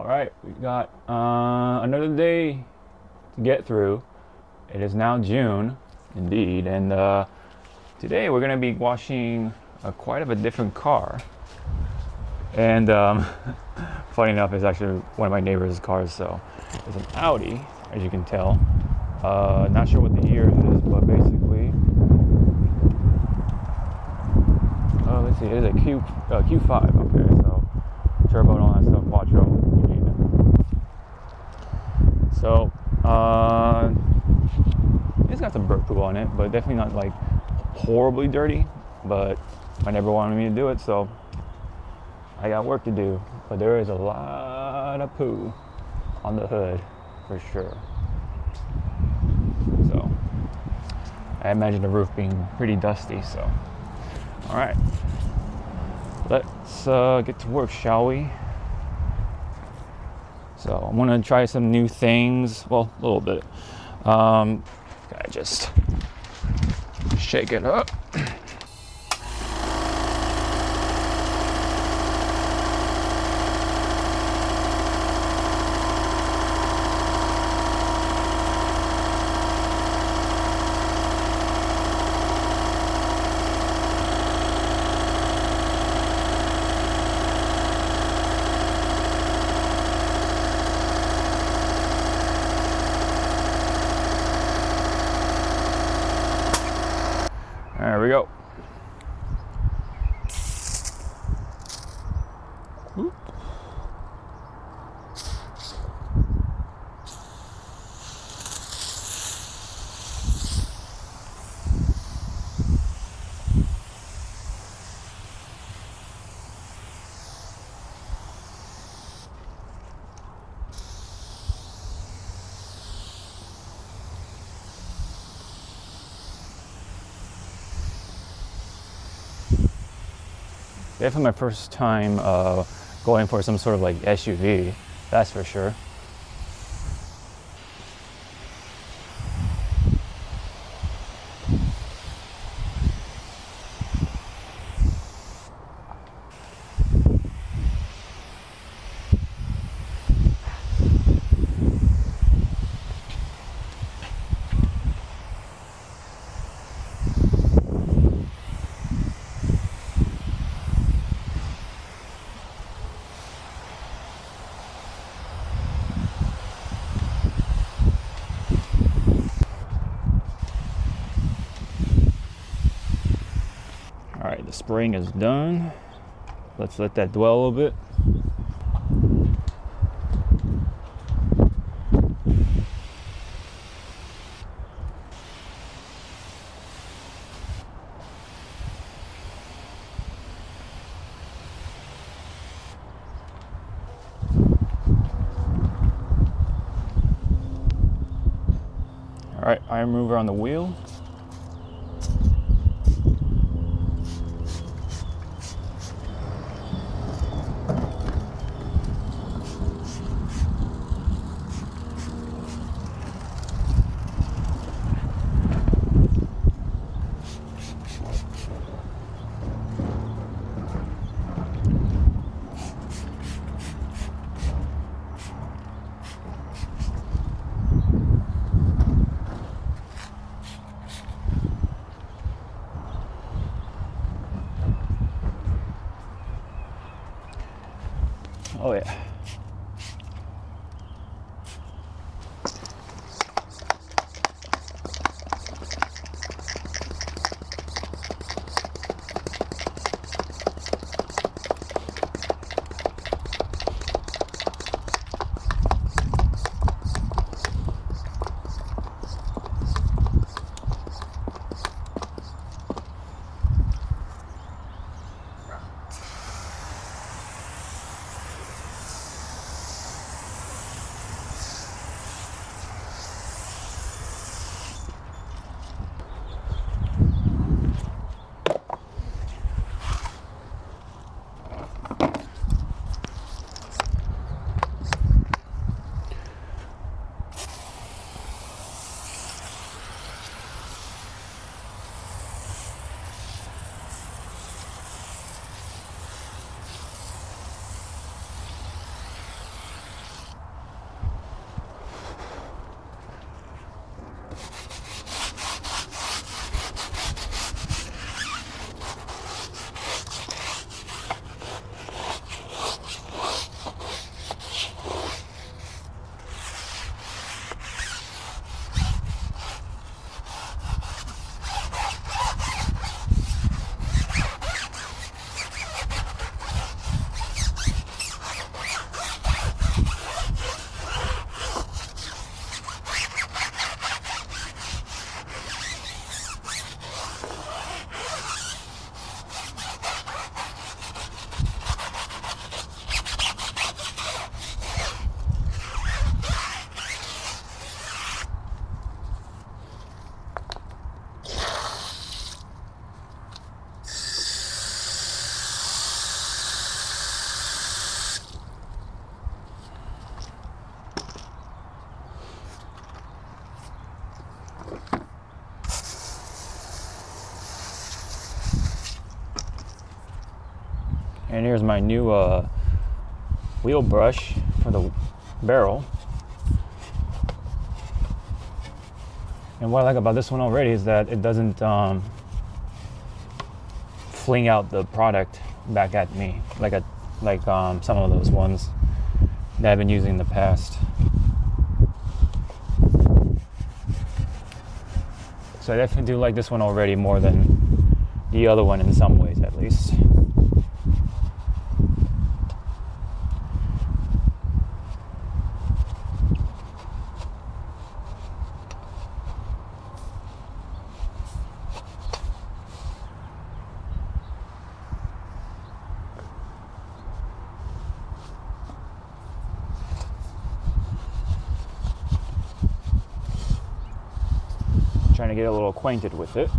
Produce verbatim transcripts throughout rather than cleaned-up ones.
Alright, we got uh, another day to get through. It is now June, indeed, and uh, today we're going to be washing uh, quite of a different car. And um, funny enough, it's actually one of my neighbor's cars, so it's an Audi, as you can tell. Uh, not sure what the year is, but basically, uh, let's see, it is a Q, uh, Q five up here, so turbo and all that stuff, quattro, you name it. So, uh, it's got some bird poo on it, but definitely not like horribly dirty, but my neighbor wanted me to do it, so I got work to do. But there is a lot of poo on the hood, for sure. So, I imagine the roof being pretty dusty, so. Alright, let's uh, get to work, shall we? So, I'm gonna try some new things, well, a little bit. Um, gotta just shake it up. There we go. Oop. Definitely my first time uh, going for some sort of like S U V, that's for sure. All right, the spraying is done. Let's let that dwell a little bit. All right, iron remover on the wheel. here's my new uh, wheel brush for the barrel. And what I like about this one already is that it doesn't um, fling out the product back at me like a like um, some of those ones that I've been using in the past. So I definitely do like this one already more than the other one in some ways, at least. Trying to get a little acquainted with it.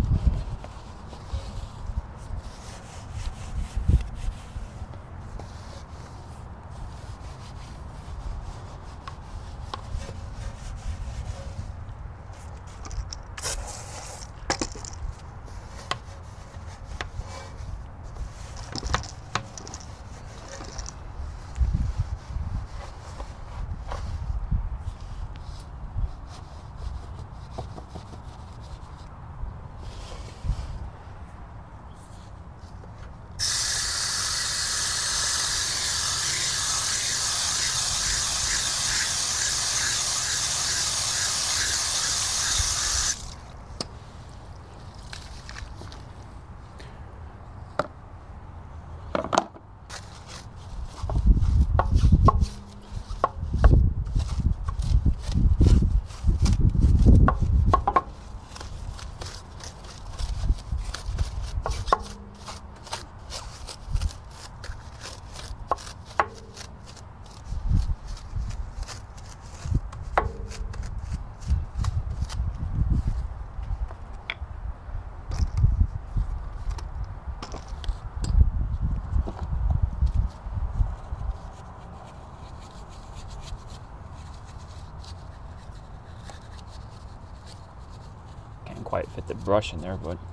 Quite fit the brush in there, but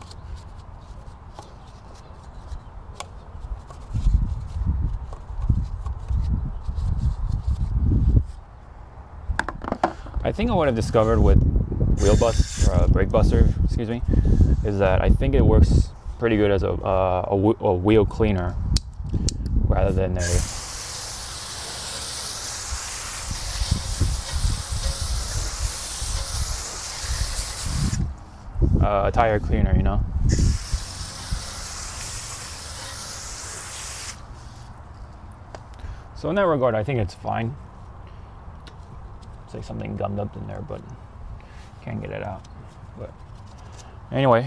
I think what I've discovered with wheel bust, or uh, brake buster, excuse me, is that I think it works pretty good as a, uh, a, w- a wheel cleaner rather than a Uh, a tire cleaner, you know. So in that regard, I think it's fine. It's like something gummed up in there, but can't get it out. But anyway.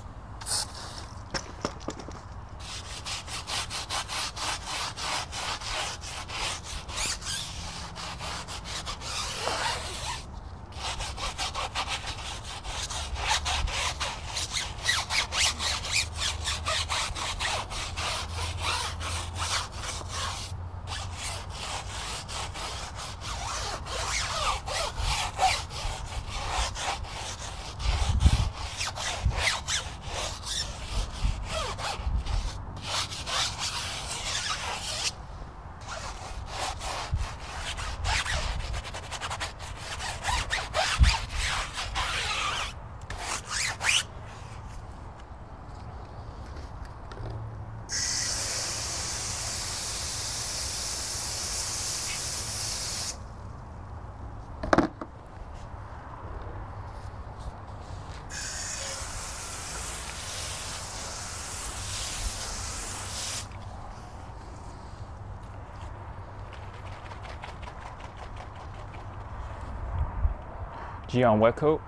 Gyeon wet coat.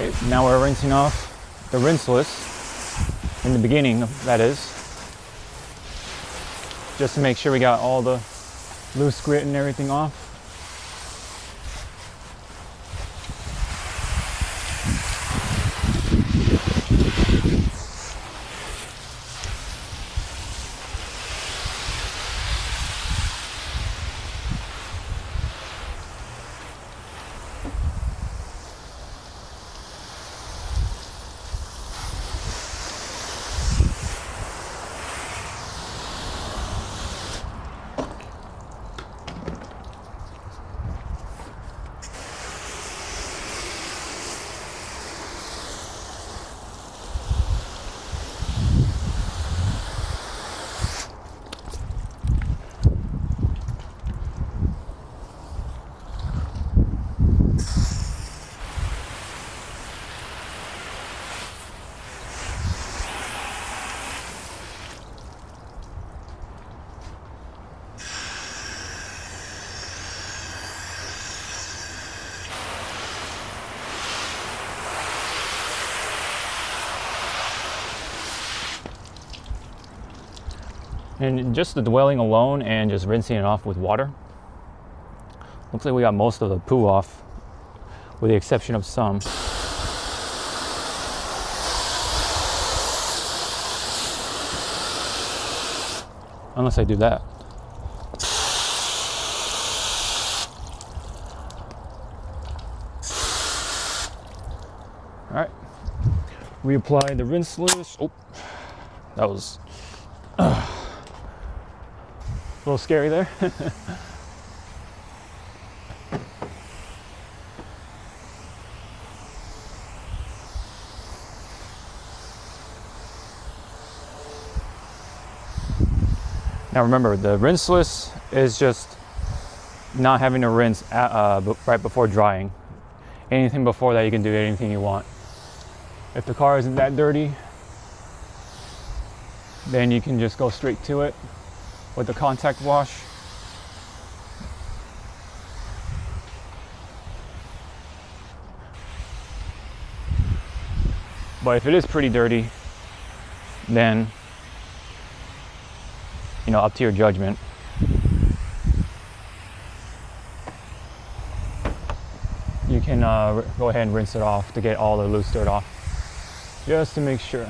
Okay, now we're rinsing off the rinseless in the beginning, that is, just to make sure we got all the loose grit and everything off. And just the dwelling alone and just rinsing it off with water, looks like we got most of the poo off, with the exception of some. Unless I do that. All right, reapply the rinseless. Oh, that was uh, a little scary there. Now remember, the rinseless is just not having to rinse at, uh, right before drying. Anything before that, you can do anything you want. If the car isn't that dirty, then you can just go straight to it with the contact wash. But if it is pretty dirty, then, you know, up to your judgment. You can uh, go ahead and rinse it off to get all the loose dirt off, just to make sure.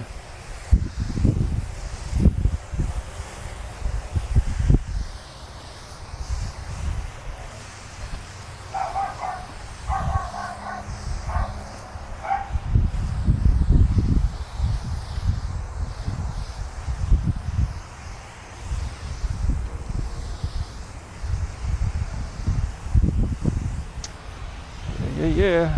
Yeah, yeah.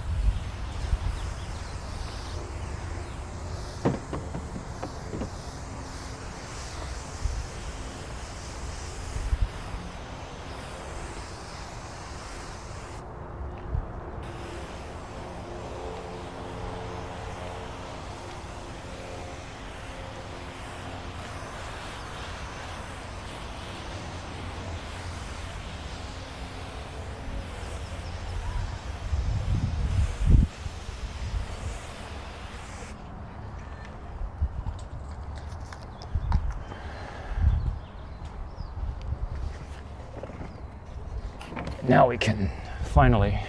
Now we can finally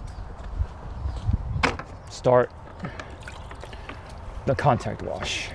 start the contact wash.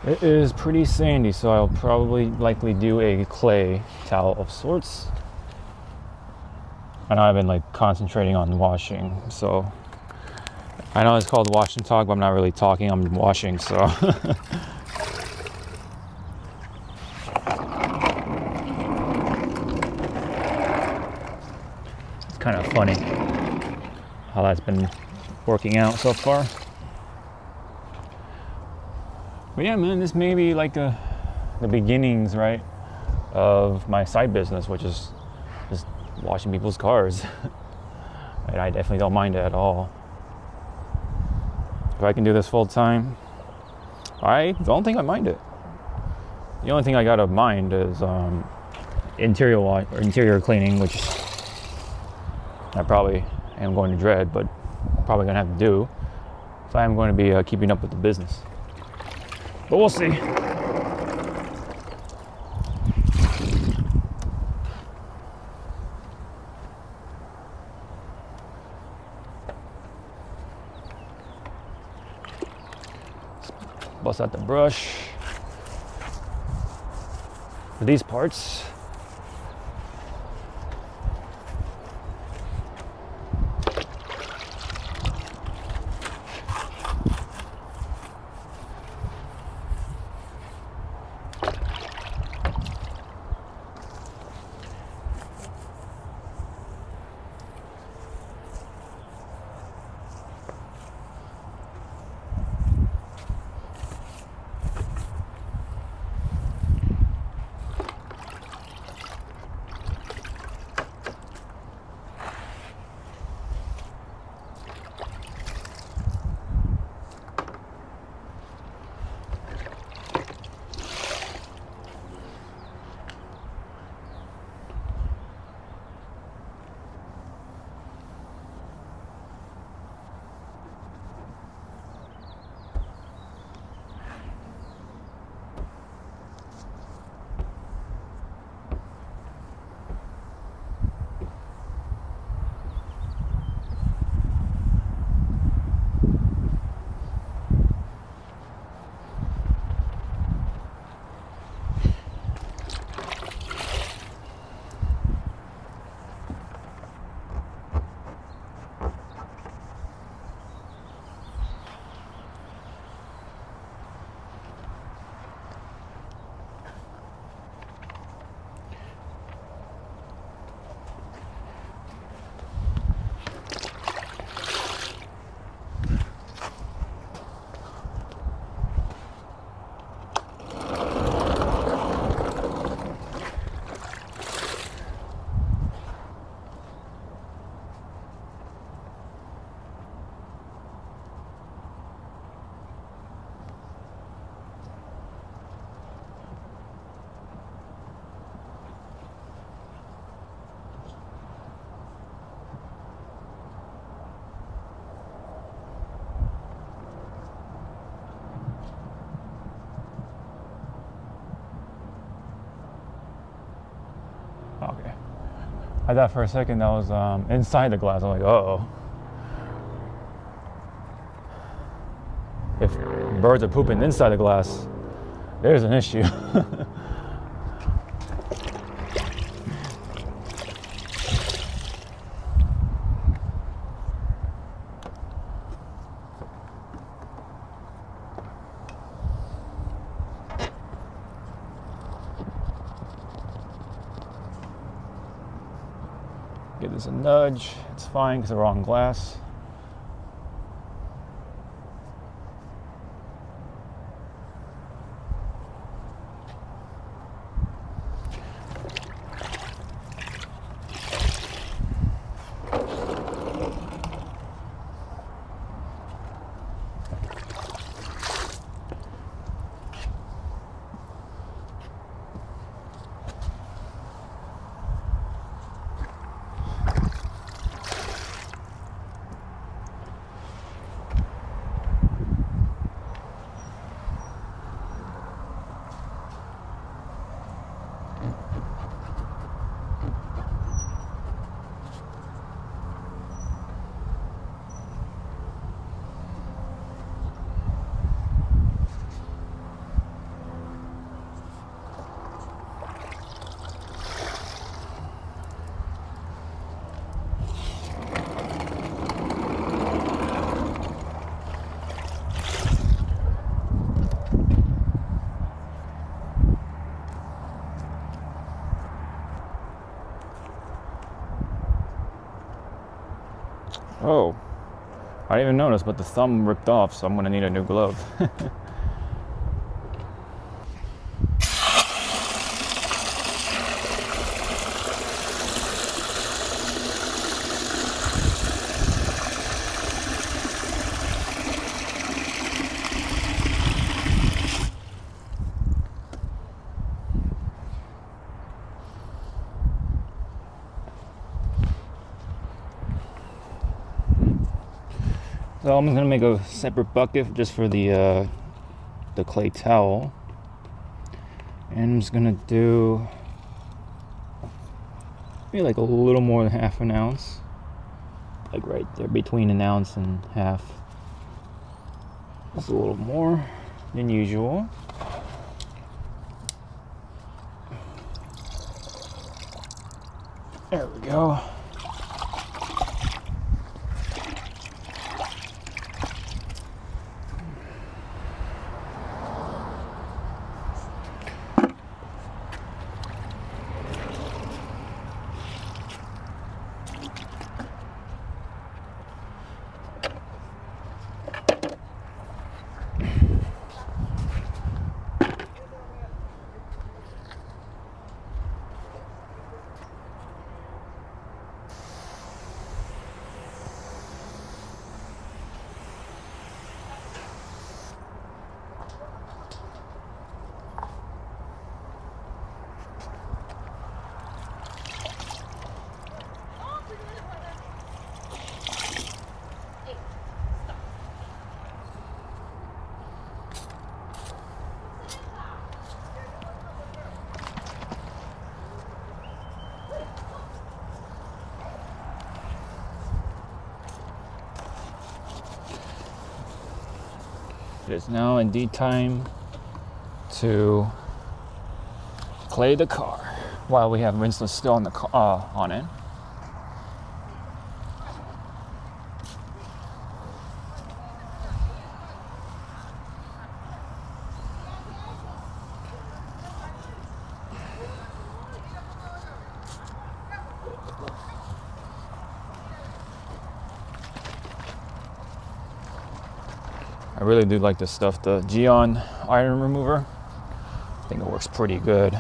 It is pretty sandy, so I'll probably likely do a clay towel of sorts. I know I've been like concentrating on washing, so I know it's called wash and talk, but I'm not really talking, I'm washing, so. It's kind of funny how that's been working out so far. But yeah, man, this may be like a, the beginnings, right, of my side business, which is just washing people's cars. And I definitely don't mind it at all. If I can do this full time, I don't think I mind it. The only thing I gotta mind is um, interior wash or interior cleaning, which I probably am going to dread, but probably gonna have to do if I am going to be uh, keeping up with the business. But we'll see. Bust out the brush for these parts. Okay. I thought for a second that was um, inside the glass. I'm like, uh-oh. If birds are pooping inside the glass, there's an issue. Give this a nudge. It's fine because the wrong glass. I didn't even notice, but the thumb ripped off, so I'm gonna need a new glove. So I'm gonna make a separate bucket just for the uh, the clay towel, and I'm just gonna do maybe like a little more than half an ounce, like right there between an ounce and half. Just a little more than usual. There we go. It is now indeed time to clay the car while we have rinseless still on the car, uh, on it. I really do like this stuff, the Geon iron remover. I think it works pretty good.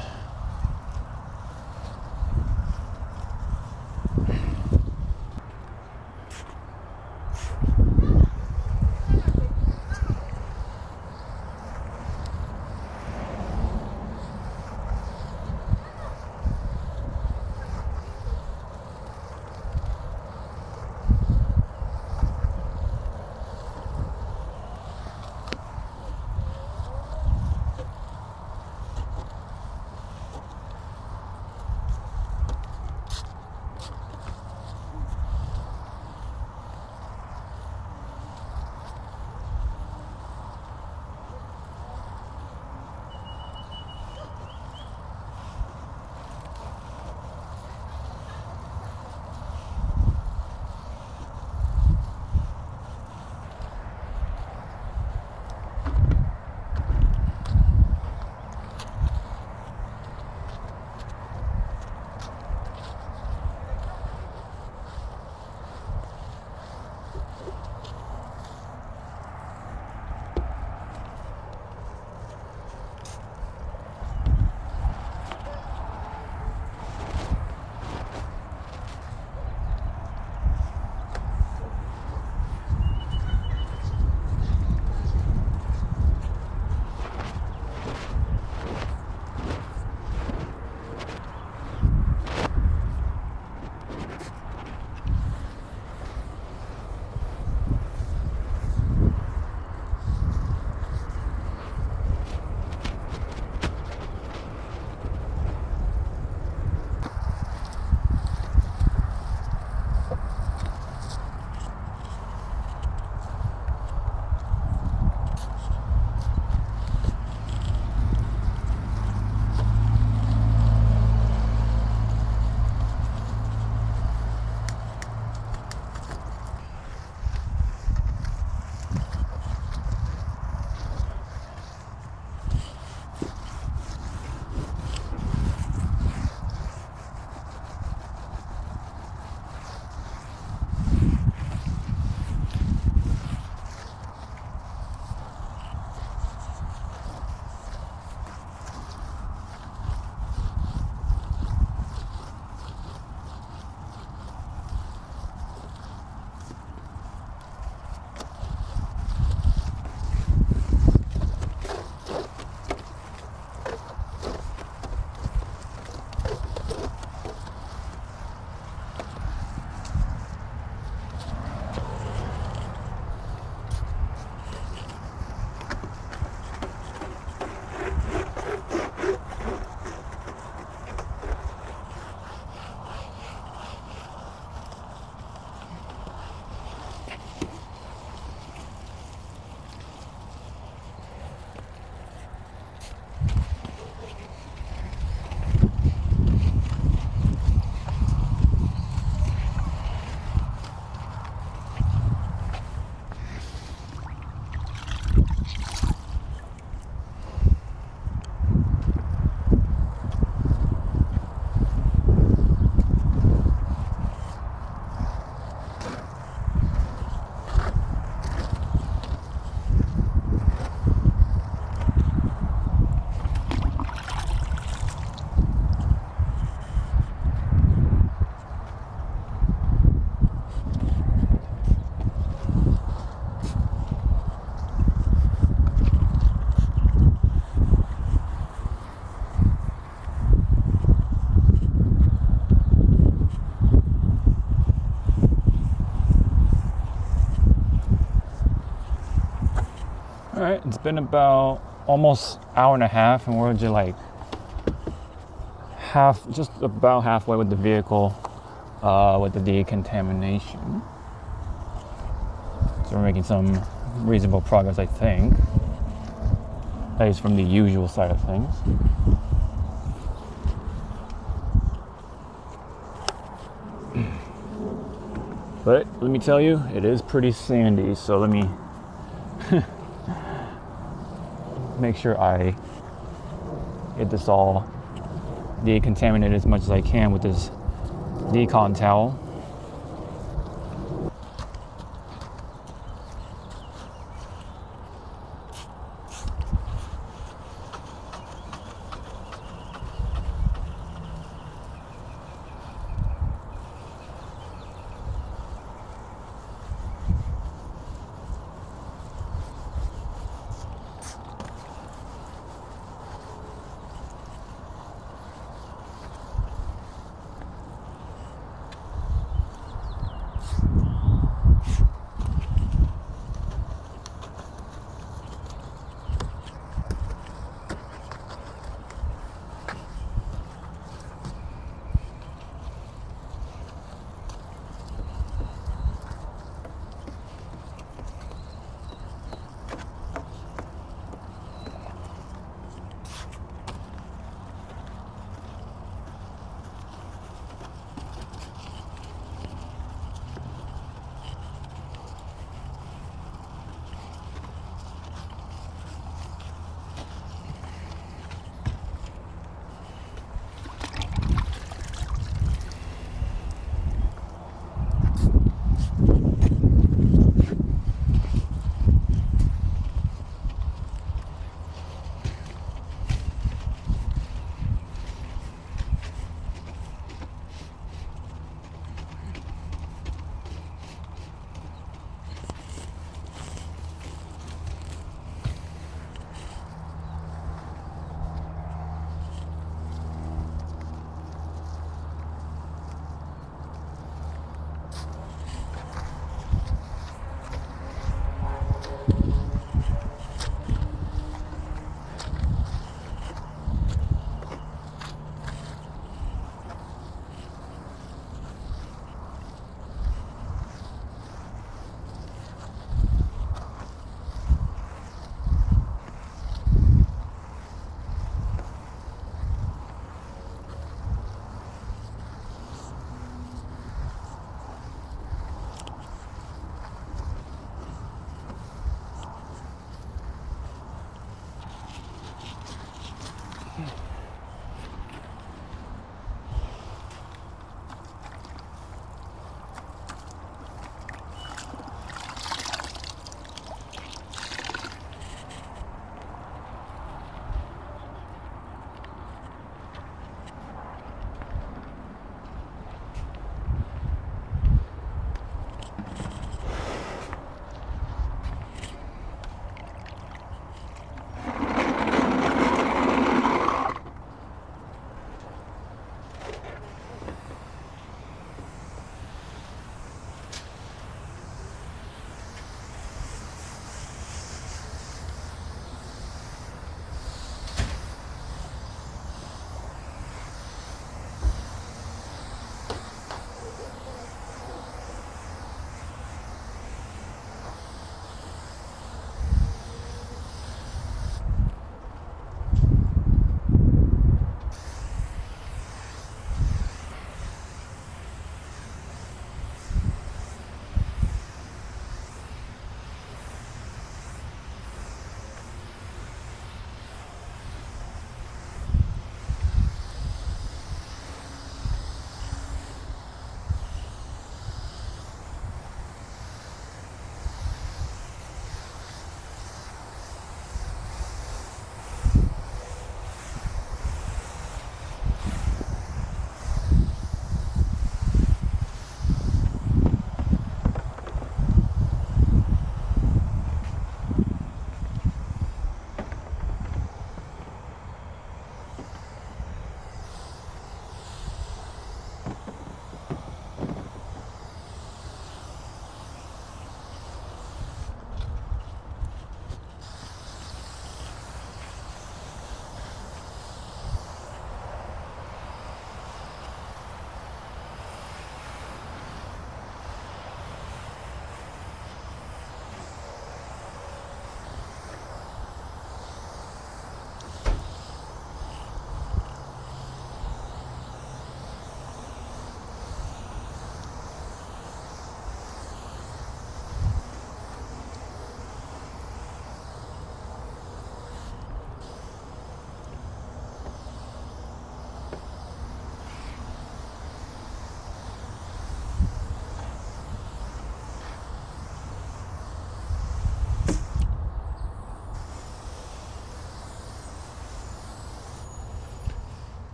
All right, it's been about almost hour and a half, and we're just like half, just about halfway with the vehicle, uh, with the decontamination. So we're making some reasonable progress, I think. That is from the usual side of things. But let me tell you, it is pretty sandy, so let me make sure I get this all decontaminated as much as I can with this decon towel.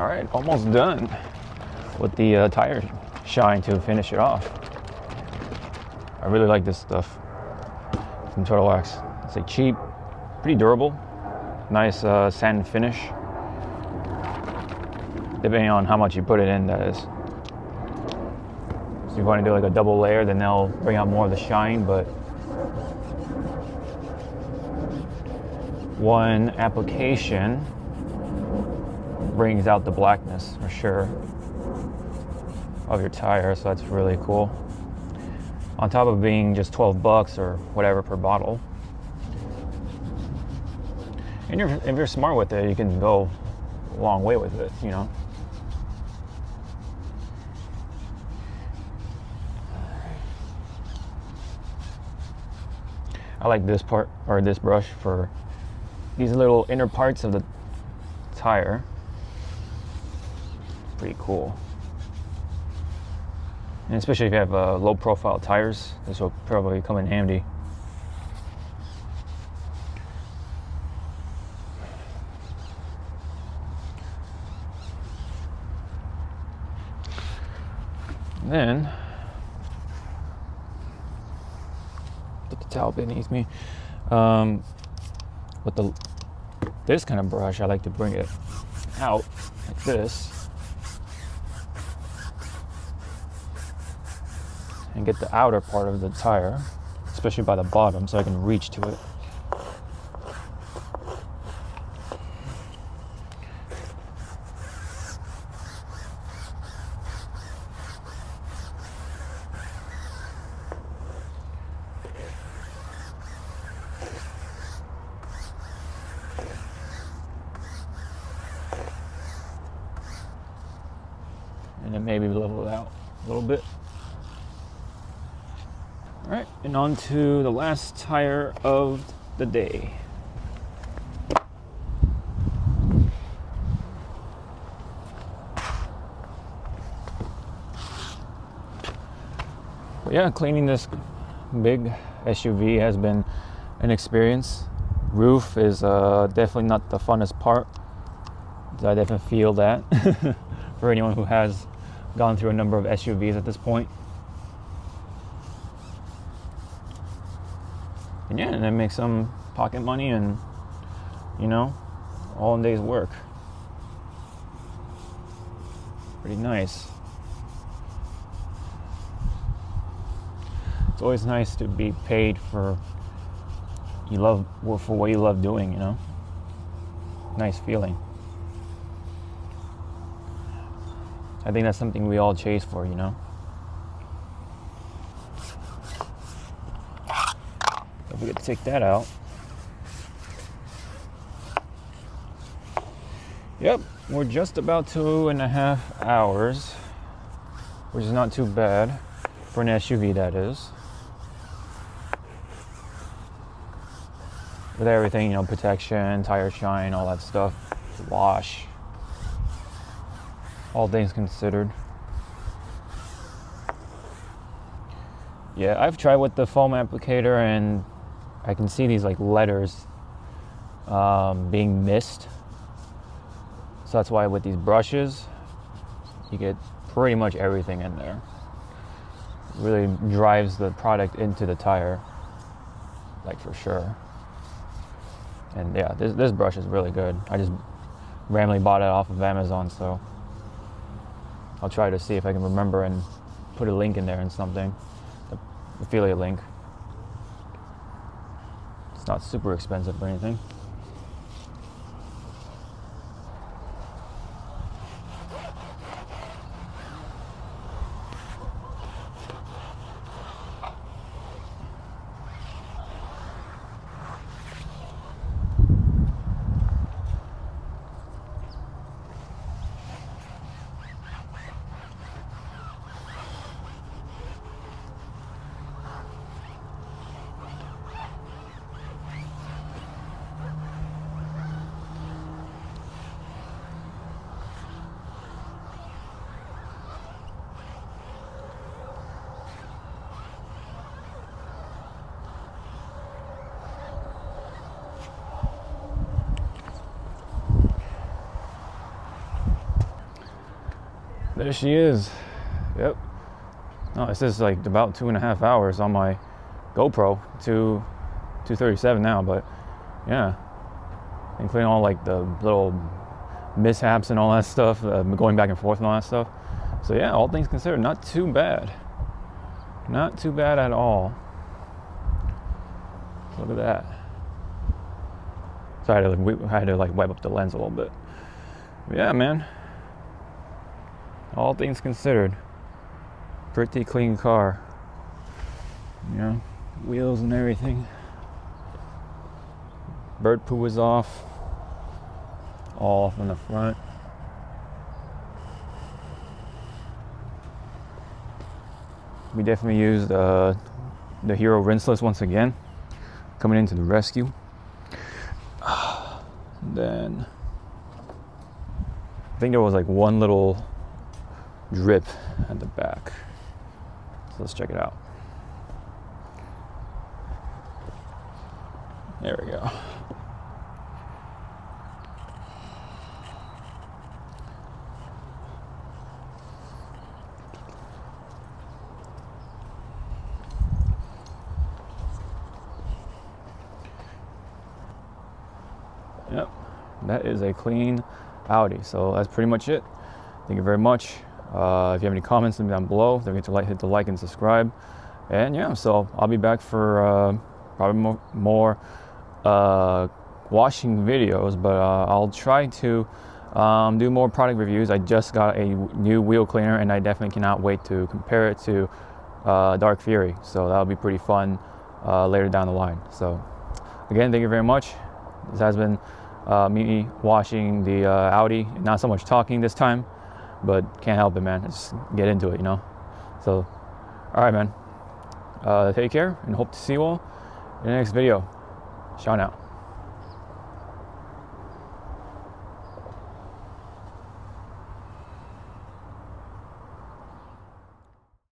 All right, almost done with the uh, tire shine to finish it off. I really like this stuff from Turtle Wax. It's like cheap, pretty durable, nice uh, sand finish. Depending on how much you put it in, that is. So if you want to do like a double layer, then they'll bring out more of the shine, but one application brings out the blackness for sure of your tire, so that's really cool. On top of being just twelve bucks or whatever per bottle. And you're, if you're smart with it, you can go a long way with it, you know. I like this part, or this brush, for these little inner parts of the tire. Pretty cool. And especially if you have uh, low profile tires, this will probably come in handy. And then, get the towel beneath me. Um, with the this kind of brush, I like to bring it out like this and get the outer part of the tire, especially by the bottom, so I can reach to it. And then maybe level it out a little bit. All right, and on to the last tire of the day. But yeah, cleaning this big S U V has been an experience. Roof is uh, definitely not the funnest part. I definitely feel that for anyone who has gone through a number of S U Vs at this point. And yeah, and then make some pocket money and, you know, all in day's work. Pretty nice. It's always nice to be paid for you love for what you love doing, you know. Nice feeling. I think that's something we all chase for, you know. If we could take that out. Yep, we're just about two and a half hours, which is not too bad for an S U V, that is. With everything, you know, protection, tire shine, all that stuff, wash. All things considered. Yeah, I've tried with the foam applicator and I can see these like letters um, being missed. So that's why with these brushes, you get pretty much everything in there. It really drives the product into the tire, like for sure. And yeah, this, this brush is really good. I just randomly bought it off of Amazon, so I'll try to see if I can remember and put a link in there and something, the affiliate link. It's not super expensive or anything. There she is. Yep. No, it says like about two and a half hours on my GoPro. Two, two thirty-seven now, but yeah, including all like the little mishaps and all that stuff, uh, going back and forth and all that stuff. So yeah, all things considered, not too bad. Not too bad at all. Look at that. So I had to like, I had to like wipe up the lens a little bit. But yeah, man. All things considered, pretty clean car. You know, wheels and everything. Bird poo is off. All off on the front. We definitely used uh, the Hero rinseless once again, coming into the rescue. Then I think there was like one little drip at the back. So let's check it out. There we go. Yep, that is a clean Audi. So that's pretty much it. Thank you very much. Uh, if you have any comments, leave them down below. Don't forget to like, hit the like and subscribe. And yeah, so I'll be back for uh, probably more, more uh, washing videos, but uh, I'll try to um, do more product reviews. I just got a new wheel cleaner, and I definitely cannot wait to compare it to uh, Dark Fury. So that'll be pretty fun uh, later down the line. So again, thank you very much. This has been uh, me washing the uh, Audi. Not so much talking this time, but can't help it, man. Just get into it, you know. So, all right, man. Uh, take care, and hope to see you all in the next video. Ciao now.